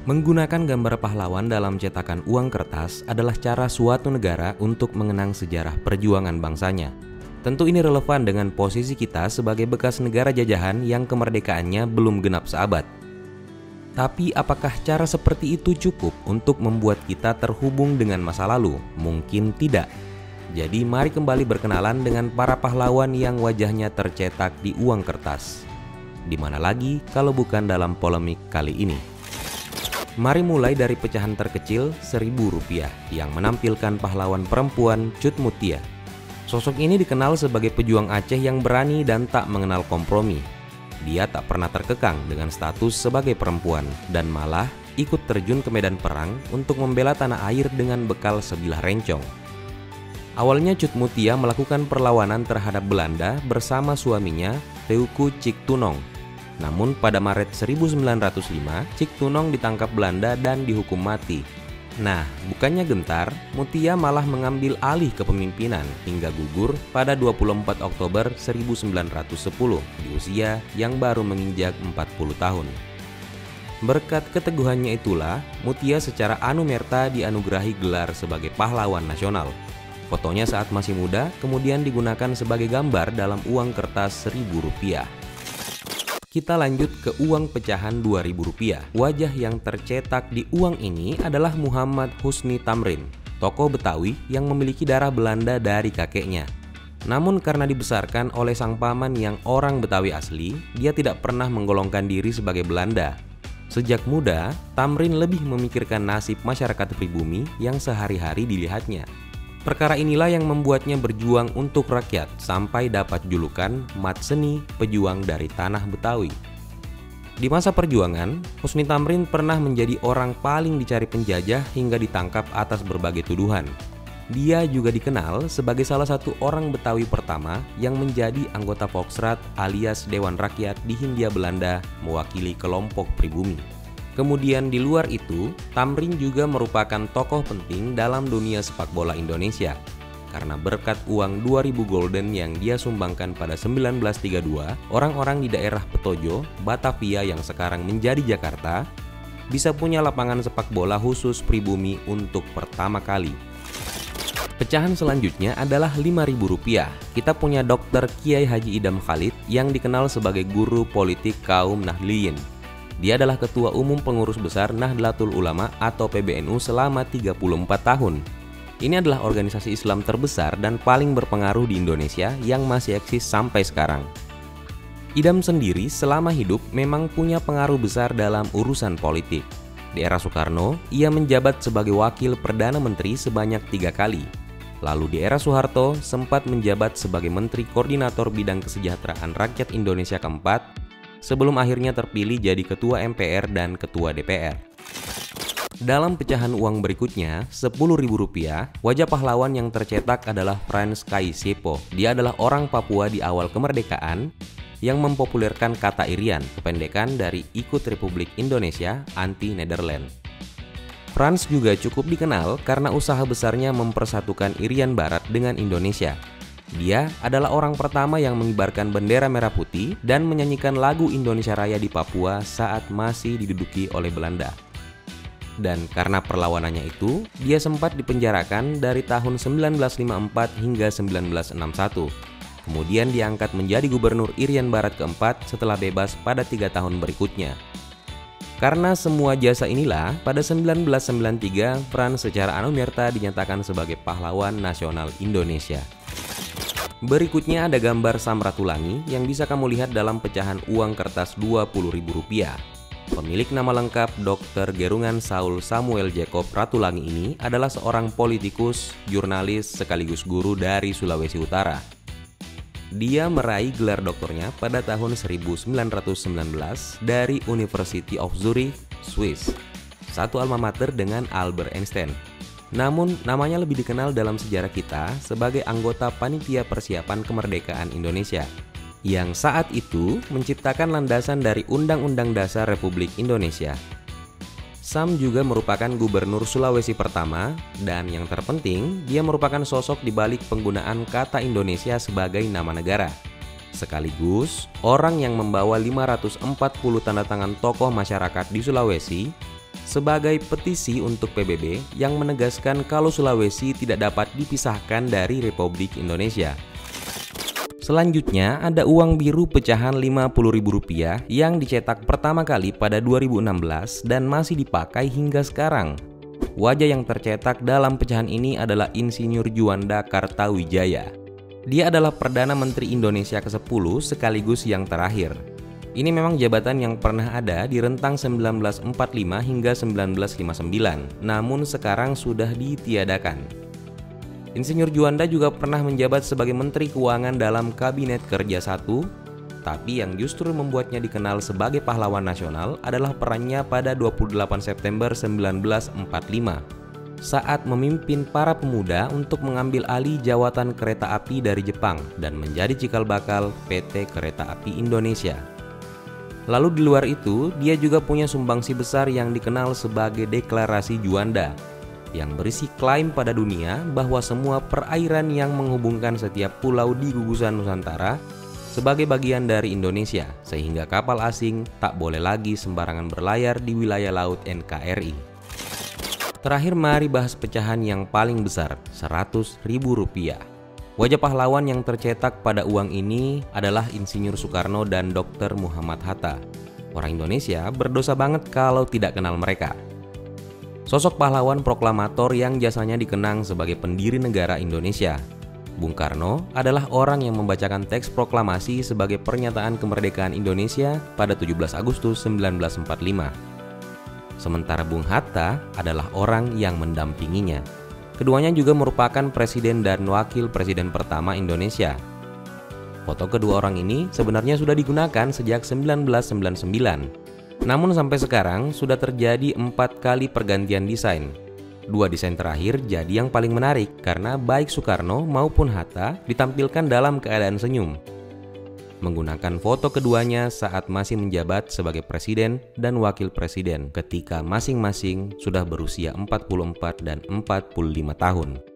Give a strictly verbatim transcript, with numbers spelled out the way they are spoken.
Menggunakan gambar pahlawan dalam cetakan uang kertas adalah cara suatu negara untuk mengenang sejarah perjuangan bangsanya. Tentu ini relevan dengan posisi kita sebagai bekas negara jajahan yang kemerdekaannya belum genap seabad. Tapi apakah cara seperti itu cukup untuk membuat kita terhubung dengan masa lalu? Mungkin tidak. Jadi mari kembali berkenalan dengan para pahlawan yang wajahnya tercetak di uang kertas. Di mana lagi kalau bukan dalam polemik kali ini. Mari mulai dari pecahan terkecil seribu rupiah yang menampilkan pahlawan perempuan Cut Mutia. Sosok ini dikenal sebagai pejuang Aceh yang berani dan tak mengenal kompromi. Dia tak pernah terkekang dengan status sebagai perempuan dan malah ikut terjun ke medan perang untuk membela tanah air dengan bekal sebilah rencong. Awalnya Cut Mutia melakukan perlawanan terhadap Belanda bersama suaminya Teuku Ciktunong. Namun pada Maret seribu sembilan ratus lima, Ciktunong ditangkap Belanda dan dihukum mati. Nah, bukannya gentar, Mutia malah mengambil alih kepemimpinan hingga gugur pada dua puluh empat Oktober seribu sembilan ratus sepuluh di usia yang baru menginjak empat puluh tahun. Berkat keteguhannya itulah, Mutia secara anumerta dianugerahi gelar sebagai pahlawan nasional. Fotonya saat masih muda kemudian digunakan sebagai gambar dalam uang kertas seribu rupiah. Kita lanjut ke uang pecahan dua ribu rupiah. Wajah yang tercetak di uang ini adalah Muhammad Husni Tamrin, tokoh Betawi yang memiliki darah Belanda dari kakeknya. Namun karena dibesarkan oleh sang paman yang orang Betawi asli, dia tidak pernah menggolongkan diri sebagai Belanda. Sejak muda, Tamrin lebih memikirkan nasib masyarakat pribumi yang sehari-hari dilihatnya. Perkara inilah yang membuatnya berjuang untuk rakyat sampai dapat julukan Mat Seni, pejuang dari tanah Betawi. Di masa perjuangan, Husni Tamrin pernah menjadi orang paling dicari penjajah hingga ditangkap atas berbagai tuduhan. Dia juga dikenal sebagai salah satu orang Betawi pertama yang menjadi anggota Volksraad alias Dewan Rakyat di Hindia Belanda mewakili kelompok pribumi. Kemudian di luar itu, Tamrin juga merupakan tokoh penting dalam dunia sepak bola Indonesia. Karena berkat uang dua ribu golden yang dia sumbangkan pada seribu sembilan ratus tiga puluh dua, orang-orang di daerah Petojo, Batavia yang sekarang menjadi Jakarta, bisa punya lapangan sepak bola khusus pribumi untuk pertama kali. Pecahan selanjutnya adalah lima ribu rupiah. Kita punya Dokter Kiai Haji Idam Khalid yang dikenal sebagai guru politik kaum Nahdliyin. Dia adalah Ketua Umum Pengurus Besar Nahdlatul Ulama atau P B N U selama tiga puluh empat tahun. Ini adalah organisasi Islam terbesar dan paling berpengaruh di Indonesia yang masih eksis sampai sekarang. Idam sendiri selama hidup memang punya pengaruh besar dalam urusan politik. Di era Soekarno, ia menjabat sebagai Wakil Perdana Menteri sebanyak tiga kali. Lalu di era Soeharto, sempat menjabat sebagai Menteri Koordinator Bidang Kesejahteraan Rakyat Indonesia keempat, sebelum akhirnya terpilih jadi Ketua M P R dan Ketua D P R. Dalam pecahan uang berikutnya, sepuluh ribu rupiah, wajah pahlawan yang tercetak adalah Frans Kaisiepo. Dia adalah orang Papua di awal kemerdekaan yang mempopulerkan kata Irian, kependekan dari Ikut Republik Indonesia Anti Nederland. Frans juga cukup dikenal karena usaha besarnya mempersatukan Irian Barat dengan Indonesia. Dia adalah orang pertama yang mengibarkan bendera merah putih dan menyanyikan lagu Indonesia Raya di Papua saat masih diduduki oleh Belanda. Dan karena perlawanannya itu, dia sempat dipenjarakan dari tahun seribu sembilan ratus lima puluh empat hingga seribu sembilan ratus enam puluh satu. Kemudian diangkat menjadi Gubernur Irian Barat keempat setelah bebas pada tiga tahun berikutnya. Karena semua jasa inilah, pada seribu sembilan ratus sembilan puluh tiga, Frans secara anumerta dinyatakan sebagai pahlawan nasional Indonesia. Berikutnya ada gambar Sam Ratulangi yang bisa kamu lihat dalam pecahan uang kertas dua puluh ribu rupiah. Pemilik nama lengkap Dokter Gerungan Saul Samuel Jacob Ratulangi ini adalah seorang politikus, jurnalis, sekaligus guru dari Sulawesi Utara. Dia meraih gelar doktornya pada tahun seribu sembilan ratus sembilan belas dari University of Zurich, Swiss, satu alma mater dengan Albert Einstein. Namun, namanya lebih dikenal dalam sejarah kita sebagai anggota Panitia Persiapan Kemerdekaan Indonesia, yang saat itu menciptakan landasan dari Undang-Undang Dasar Republik Indonesia. Sam juga merupakan gubernur Sulawesi pertama, dan yang terpenting, dia merupakan sosok di balik penggunaan kata Indonesia sebagai nama negara. Sekaligus, orang yang membawa lima ratus empat puluh tanda tangan tokoh masyarakat di Sulawesi sebagai petisi untuk P B B yang menegaskan kalau Sulawesi tidak dapat dipisahkan dari Republik Indonesia. Selanjutnya ada uang biru pecahan lima puluh ribu rupiah yang dicetak pertama kali pada dua ribu enam belas dan masih dipakai hingga sekarang. Wajah yang tercetak dalam pecahan ini adalah Insinyur Juanda Kartawijaya. Dia adalah Perdana Menteri Indonesia kesepuluh sekaligus yang terakhir. Ini memang jabatan yang pernah ada di rentang seribu sembilan ratus empat puluh lima hingga seribu sembilan ratus lima puluh sembilan, namun sekarang sudah ditiadakan. Insinyur Juanda juga pernah menjabat sebagai Menteri Keuangan dalam Kabinet Kerja satu, tapi yang justru membuatnya dikenal sebagai pahlawan nasional adalah perannya pada dua puluh delapan September seribu sembilan ratus empat puluh lima saat memimpin para pemuda untuk mengambil alih jawatan kereta api dari Jepang dan menjadi cikal bakal P T Kereta Api Indonesia. Lalu di luar itu, dia juga punya sumbangsi besar yang dikenal sebagai Deklarasi Juanda, yang berisi klaim pada dunia bahwa semua perairan yang menghubungkan setiap pulau di gugusan Nusantara sebagai bagian dari Indonesia, sehingga kapal asing tak boleh lagi sembarangan berlayar di wilayah laut N K R I. Terakhir mari bahas pecahan yang paling besar, seratus ribu rupiah. Wajah pahlawan yang tercetak pada uang ini adalah Insinyur Soekarno dan Dokter Muhammad Hatta. Orang Indonesia berdosa banget kalau tidak kenal mereka. Sosok pahlawan proklamator yang jasanya dikenang sebagai pendiri negara Indonesia. Bung Karno adalah orang yang membacakan teks proklamasi sebagai pernyataan kemerdekaan Indonesia pada tujuh belas Agustus seribu sembilan ratus empat puluh lima. Sementara Bung Hatta adalah orang yang mendampinginya. Keduanya juga merupakan presiden dan wakil presiden pertama Indonesia. Foto kedua orang ini sebenarnya sudah digunakan sejak seribu sembilan ratus sembilan puluh sembilan. Namun sampai sekarang sudah terjadi empat kali pergantian desain. Dua desain terakhir jadi yang paling menarik karena baik Soekarno maupun Hatta ditampilkan dalam keadaan senyum, menggunakan foto keduanya saat masih menjabat sebagai presiden dan wakil presiden ketika masing-masing sudah berusia empat puluh empat dan empat puluh lima tahun.